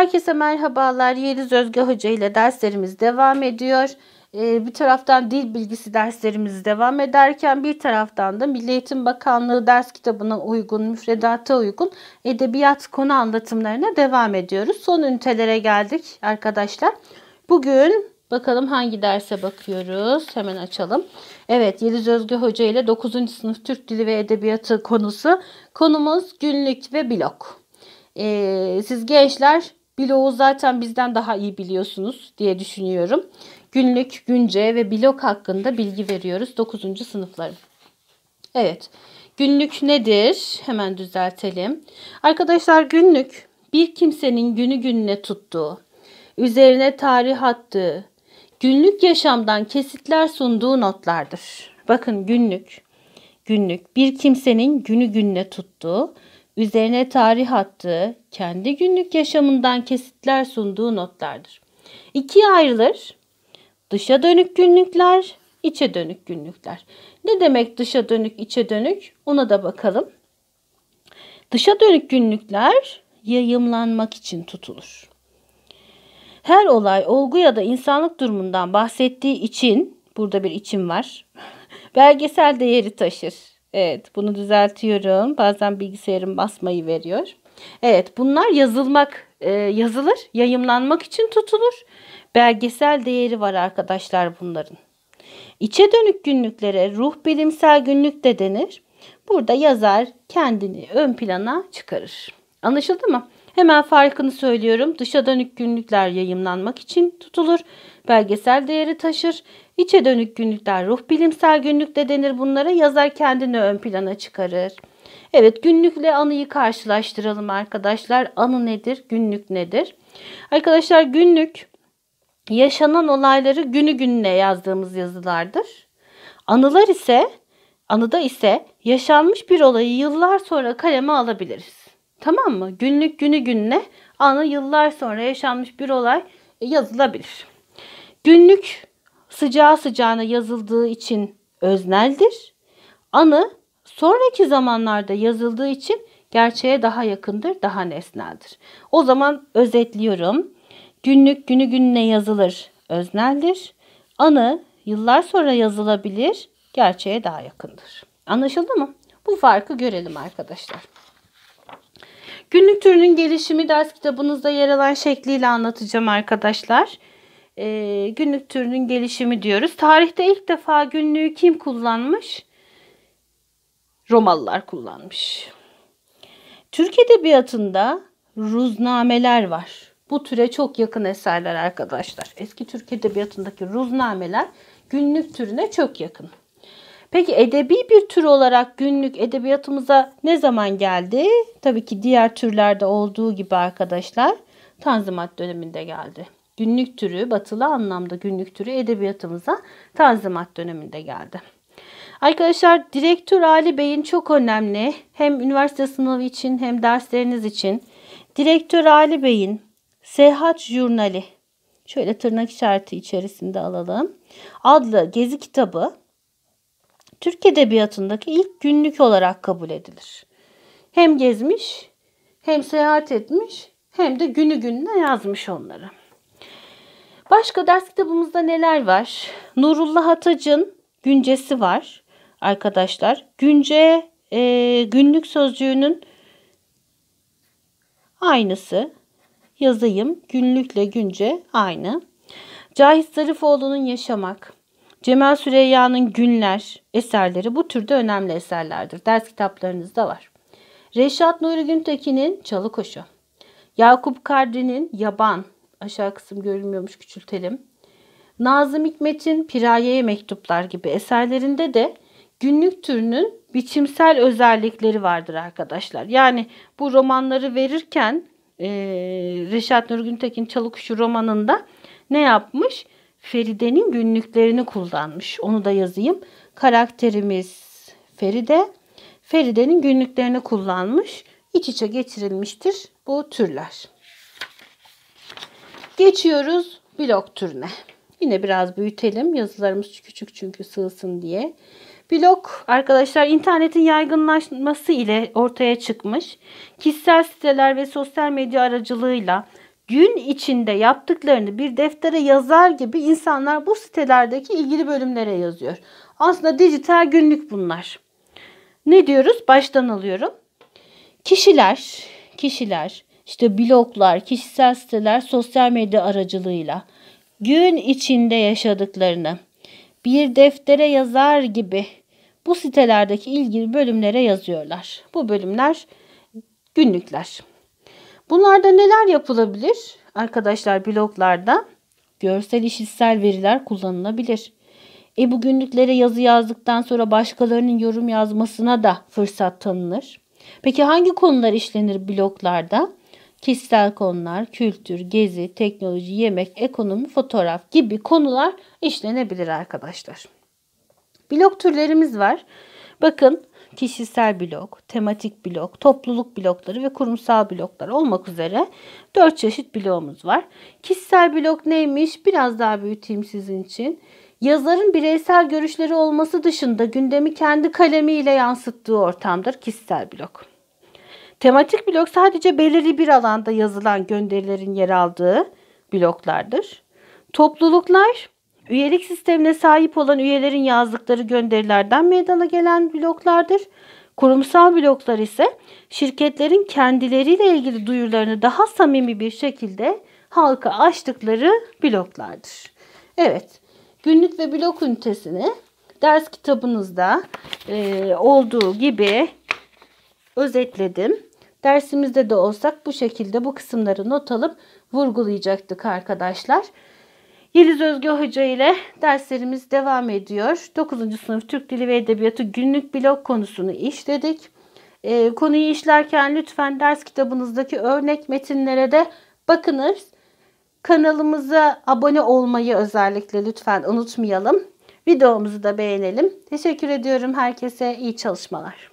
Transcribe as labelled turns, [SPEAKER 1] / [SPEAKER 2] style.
[SPEAKER 1] Herkese merhabalar. Yeliz Özge Hoca ile derslerimiz devam ediyor. Bir taraftan dil bilgisi derslerimiz devam ederken bir taraftan da Milli Eğitim Bakanlığı ders kitabına uygun, müfredata uygun edebiyat konu anlatımlarına devam ediyoruz. Son ünitelere geldik arkadaşlar. Bugün bakalım hangi derse bakıyoruz? Hemen açalım. Evet, Yeliz Özge Hoca ile 9. sınıf Türk Dili ve Edebiyatı konusu. Konumuz günlük ve blok. Siz gençler bloğu zaten bizden daha iyi biliyorsunuz diye düşünüyorum. Günlük, günce ve blok hakkında bilgi veriyoruz 9. sınıflarım. Evet, günlük nedir? Hemen düzeltelim. Arkadaşlar, günlük bir kimsenin günü gününe tuttuğu, üzerine tarih attığı, günlük yaşamdan kesitler sunduğu notlardır. Bakın, günlük bir kimsenin günü gününe tuttuğu, üzerine tarih attığı, kendi günlük yaşamından kesitler sunduğu notlardır. İkiye ayrılır. Dışa dönük günlükler, içe dönük günlükler. Ne demek dışa dönük, içe dönük? Ona da bakalım. Dışa dönük günlükler yayımlanmak için tutulur. Her olay, olgu ya da insanlık durumundan bahsettiği için, burada bir için var, belgesel değeri taşır. Evet, bunu düzeltiyorum. Bazen bilgisayarım basmayı veriyor. Evet, bunlar yazılır, yayımlanmak için tutulur. Belgesel değeri var arkadaşlar bunların. İçe dönük günlüklere ruh bilimsel günlük de denir. Burada yazar kendini ön plana çıkarır. Anlaşıldı mı? Hemen farkını söylüyorum. Dışa dönük günlükler yayımlanmak için tutulur. Belgesel değeri taşır. İçe dönük günlükler ruh bilimsel günlük de denir bunlara. Yazar kendini ön plana çıkarır. Evet, günlükle anıyı karşılaştıralım arkadaşlar. Anı nedir? Günlük nedir? Arkadaşlar, günlük yaşanan olayları günü gününe yazdığımız yazılardır. Anıda ise yaşanmış bir olayı yıllar sonra kaleme alabiliriz. Tamam mı? Günlük günü gününe, anı yıllar sonra yaşanmış bir olay yazılabilir. Günlük sıcağı sıcağına yazıldığı için özneldir. Anı sonraki zamanlarda yazıldığı için gerçeğe daha yakındır, daha nesneldir. O zaman özetliyorum. Günlük günü gününe yazılır, özneldir. Anı yıllar sonra yazılabilir, gerçeğe daha yakındır. Anlaşıldı mı? Bu farkı görelim arkadaşlar. Günlük türünün gelişimi ders kitabınızda yer alan şekliyle anlatacağım arkadaşlar. Günlük türünün gelişimi diyoruz. Tarihte ilk defa günlüğü kim kullanmış? Romalılar kullanmış. Türk Edebiyatı'nda ruznameler var. Bu türe çok yakın eserler arkadaşlar. Eski Türk Edebiyatı'ndaki ruznameler günlük türüne çok yakın. Peki edebi bir tür olarak günlük edebiyatımıza ne zaman geldi? Tabii ki diğer türlerde olduğu gibi arkadaşlar, Tanzimat döneminde geldi. Günlük türü, batılı anlamda günlük türü edebiyatımıza Tanzimat döneminde geldi. Arkadaşlar, Direktör Ali Bey'in çok önemli, hem üniversite sınavı için hem dersleriniz için, Direktör Ali Bey'in Seyahat Jurnali, şöyle tırnak işareti içerisinde alalım, adlı gezi kitabı Türk Edebiyatı'ndaki ilk günlük olarak kabul edilir. Hem gezmiş, hem seyahat etmiş, hem de günü gününe yazmış onları. Başka ders kitabımızda neler var? Nurullah Atac'ın Güncesi var arkadaşlar. Günce, günlük sözcüğünün aynısı. Yazayım. Günlükle günce aynı. Cahit Zarifoğlu'nun Yaşamak, Cemal Süreyya'nın Günler eserleri bu türde önemli eserlerdir. Ders kitaplarınızda var. Reşat Nuri Güntekin'in Çalıkuşu, Yakup Kadri'nin Yaban, aşağı kısım görülmüyormuş, küçültelim. Nazım Hikmet'in Piraye'ye Mektuplar gibi eserlerinde de günlük türünün biçimsel özellikleri vardır arkadaşlar. Yani bu romanları verirken Reşat Nuri Güntekin Çalıkuşu romanında ne yapmış? Feride'nin günlüklerini kullanmış. Onu da yazayım. Karakterimiz Feride, Feride'nin günlüklerini kullanmış. İç içe geçirilmiştir bu türler. Geçiyoruz blok türüne. Yine biraz büyütelim. Yazılarımız küçük çünkü sığsın diye. Blog arkadaşlar internetin yaygınlaşması ile ortaya çıkmış. Kişisel siteler ve sosyal medya aracılığıyla gün içinde yaptıklarını bir deftere yazar gibi insanlar bu sitelerdeki ilgili bölümlere yazıyor. Aslında dijital günlük bunlar. Ne diyoruz? Baştan alıyorum. Kişiler, işte bloglar, kişisel siteler sosyal medya aracılığıyla gün içinde yaşadıklarını bir deftere yazar gibi bu sitelerdeki ilgili bölümlere yazıyorlar. Bu bölümler günlükler. Bunlarda neler yapılabilir? Arkadaşlar bloglarda görsel işitsel veriler kullanılabilir. Bu günlüklere yazı yazdıktan sonra başkalarının yorum yazmasına da fırsat tanınır. Peki hangi konular işlenir bloglarda? Kişisel konular, kültür, gezi, teknoloji, yemek, ekonomi, fotoğraf gibi konular işlenebilir arkadaşlar. Blog türlerimiz var. Bakın kişisel blog, tematik blog, topluluk blogları ve kurumsal bloglar olmak üzere 4 çeşit blogumuz var. Kişisel blog neymiş? Biraz daha büyüteyim sizin için. Yazarın bireysel görüşleri olması dışında gündemi kendi kalemiyle yansıttığı ortamdır kişisel blog. Tematik blog sadece belirli bir alanda yazılan gönderilerin yer aldığı bloglardır. Topluluklar, üyelik sistemine sahip olan üyelerin yazdıkları gönderilerden meydana gelen bloglardır. Kurumsal bloglar ise şirketlerin kendileriyle ilgili duyurularını daha samimi bir şekilde halka açtıkları bloglardır. Evet, günlük ve blog ünitesini ders kitabınızda olduğu gibi özetledim. Dersimizde de olsak bu şekilde bu kısımları not alıp vurgulayacaktık arkadaşlar. Yeliz Özge Hoca ile derslerimiz devam ediyor. 9. sınıf Türk Dili ve Edebiyatı günlük blog konusunu işledik. Konuyu işlerken lütfen ders kitabınızdaki örnek metinlere de bakınız. Kanalımıza abone olmayı özellikle lütfen unutmayalım. Videomuzu da beğenelim. Teşekkür ediyorum herkese. İyi çalışmalar.